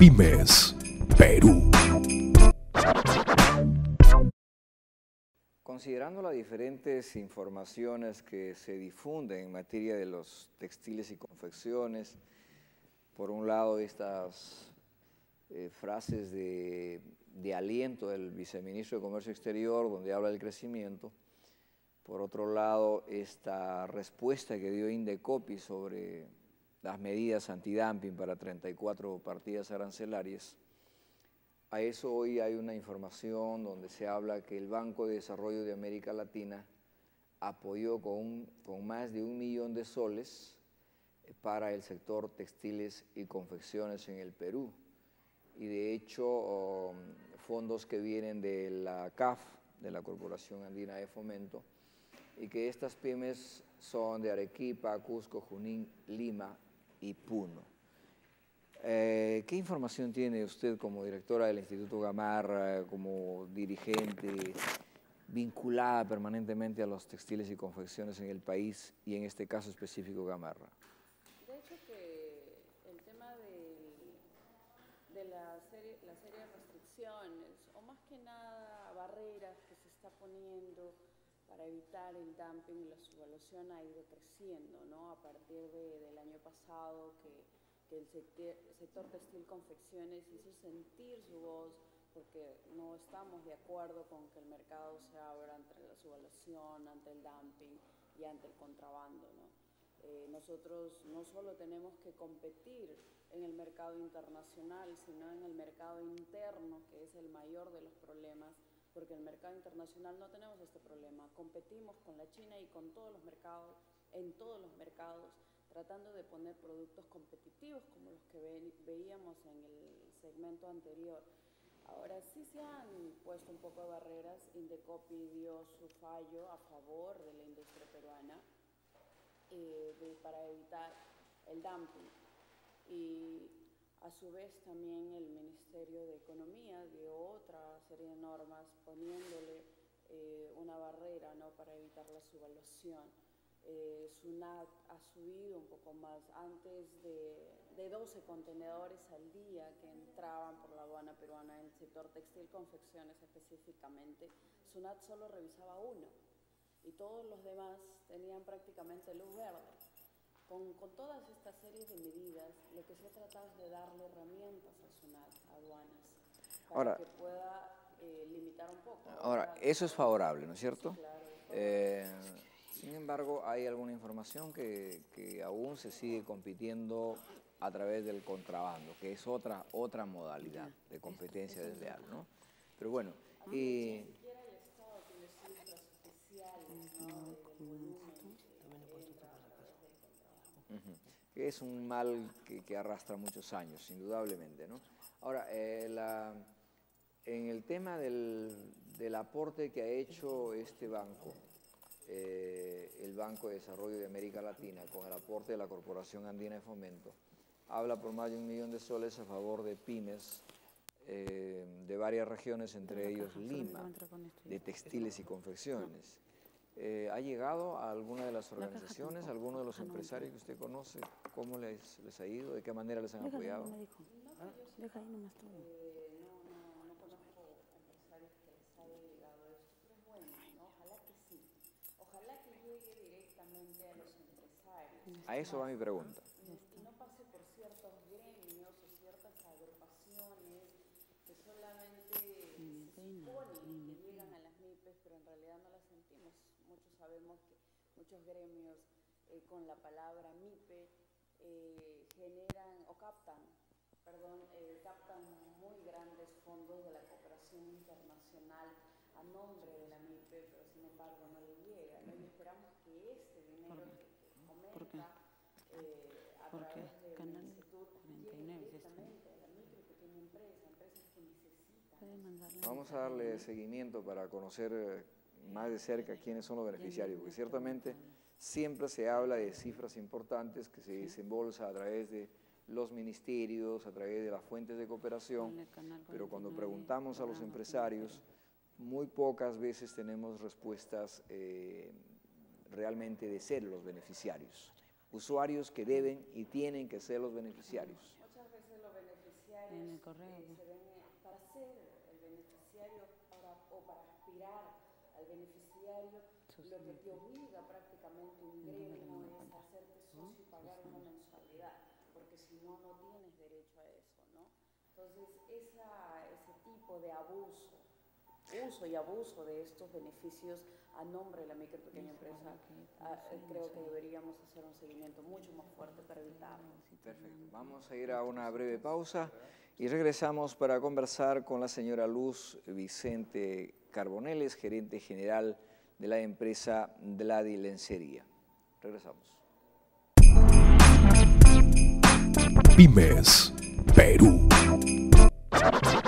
Pymes, Perú. Considerando las diferentes informaciones que se difunden en materia de los textiles y confecciones, por un lado estas frases de aliento del viceministro de Comercio Exterior, donde habla del crecimiento, por otro lado esta respuesta que dio Indecopi sobre las medidas antidumping para 34 partidas arancelarias. A eso hoy hay una información donde se habla que el Banco de Desarrollo de América Latina apoyó con más de 1 millón de soles para el sector textiles y confecciones en el Perú. Y de hecho, fondos que vienen de la CAF, de la Corporación Andina de Fomento, y que estas pymes son de Arequipa, Cusco, Junín, Lima y Puno. ¿Qué información tiene usted como directora del Instituto Gamarra, como dirigente, vinculada permanentemente a los textiles y confecciones en el país y en este caso específico Gamarra? De hecho que el tema de las serias restricciones, o más que nada barreras que se está poniendo para evitar el dumping y la subvaluación ha ido creciendo, ¿no? A partir del año pasado que el sector textil confecciones hizo sentir su voz porque no estamos de acuerdo con que el mercado se abra ante la subvaluación, ante el dumping y ante el contrabando, ¿no? Nosotros no solo tenemos que competir en el mercado internacional, sino en el mercado interno, que es el mayor de los problemas, porque en el mercado internacional no tenemos este problema. Competimos con la China y con todos los mercados, en todos los mercados, tratando de poner productos competitivos como los que veíamos en el segmento anterior. Ahora sí se han puesto un poco de barreras. Indecopi dio su fallo a favor de la industria peruana para evitar el dumping. Y a su vez también el Ministerio de Economía dio otra serie de normas poniéndole una barrera, ¿no?, para evitar la subvaluación. SUNAT ha subido un poco más, antes de 12 contenedores al día que entraban por la aduana peruana en el sector textil confecciones específicamente, SUNAT solo revisaba uno y todos los demás tenían prácticamente luz verde. Con todas estas series de medidas, lo que se ha tratado es de darle herramientas a SUNAT, a aduanas, para ahora, que pueda limitar un poco. Ahora, eso es favorable, ¿no es cierto? Sí, claro. Sin embargo, hay alguna información que aún se sigue compitiendo a través del contrabando, que es otra modalidad de competencia desleal, ¿no? Pero bueno, Ni siquiera el Estado tiene cifras oficiales, ¿no?, del volumen que entra a través del contrabando. Que es un mal que arrastra muchos años, indudablemente, ¿no? Ahora, en el tema del aporte que ha hecho este banco, el Banco de Desarrollo de América Latina, con el aporte de la Corporación Andina de Fomento, habla por más de 1 millón de soles a favor de pymes de varias regiones, entre ellos Lima, de textiles y confecciones. ¿Ha llegado a alguna de las organizaciones, a alguno de los empresarios que usted conoce? ¿Cómo les ha ido? ¿De qué manera les han apoyado? Deja ahí nomás todo. No conozco empresarios que les haya llegado esto, pero es bueno, ¿no? Ojalá que sí. Ojalá que llegue directamente a los empresarios. A eso va mi pregunta. Y no pase por ciertos gremios o ciertas agrupaciones que solamente se suponen que llegan a las MIPES, pero en realidad no las sentimos. Muchos sabemos que muchos gremios con la palabra MIPE generan o captan muy grandes fondos de la cooperación internacional a nombre de la MIPE, pero sin embargo no le llega, ¿no? Y esperamos que este dinero que comenta a través del Setur llegue directamente a la micro, que tiene empresas que necesitan. Vamos a darle seguimiento para conocer más de cerca quiénes son los beneficiarios, porque ciertamente siempre se habla de cifras importantes que se desembolsa a través de los ministerios, a través de las fuentes de cooperación, pero cuando preguntamos a los empresarios, muy pocas veces tenemos respuestas realmente de ser los beneficiarios, usuarios que deben y tienen que ser los beneficiarios. Muchas veces los beneficiarios beneficiarios correo, pues. se ven, para ser el beneficiario o para aspirar al beneficiario, lo que te obliga prácticamente un gremio es hacerte socio y pagar una mensualidad, porque si no, no tienes derecho a eso, ¿no? Entonces, ese tipo de uso y abuso de estos beneficios a nombre de la micro y pequeña empresa, creo que deberíamos hacer un seguimiento mucho más fuerte para evitarlo. Perfecto. Vamos a ir a una breve pausa y regresamos para conversar con la señora Luz Vicente Carboneles, gerente general de la empresa Vladi Lencería. Regresamos. Pymes Perú.